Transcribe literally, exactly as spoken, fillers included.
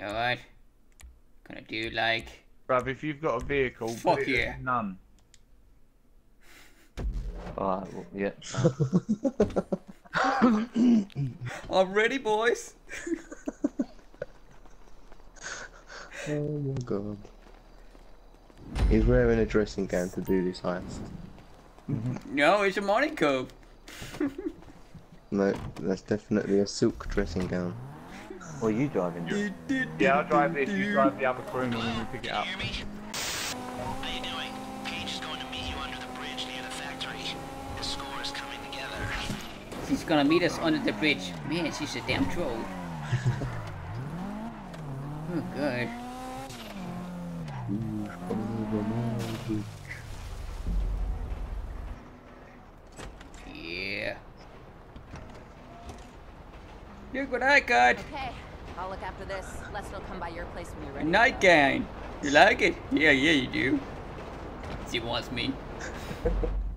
You know what? Gonna do like. Bruv, if you've got a vehicle, Fuck put it yeah. as none. Alright, well, yeah. I'm ready, boys. Oh my god. He's wearing a dressing gown to do this heist. No, it's a morning coat. No, that's definitely a silk dressing gown. What are you driving? Yeah, I'll drive this, you drive the other criminal when we pick it up. How you doing? Paige is going to meet you under the bridge near the factory. The score is coming together. She's gonna meet us under the bridge. Man, she's a damn troll. Oh god. Yeah. You're good night, God. Okay, I'll look after this. Lester will come by your place when you're ready. Night gang. You like it? Yeah, yeah, you do. She wants me.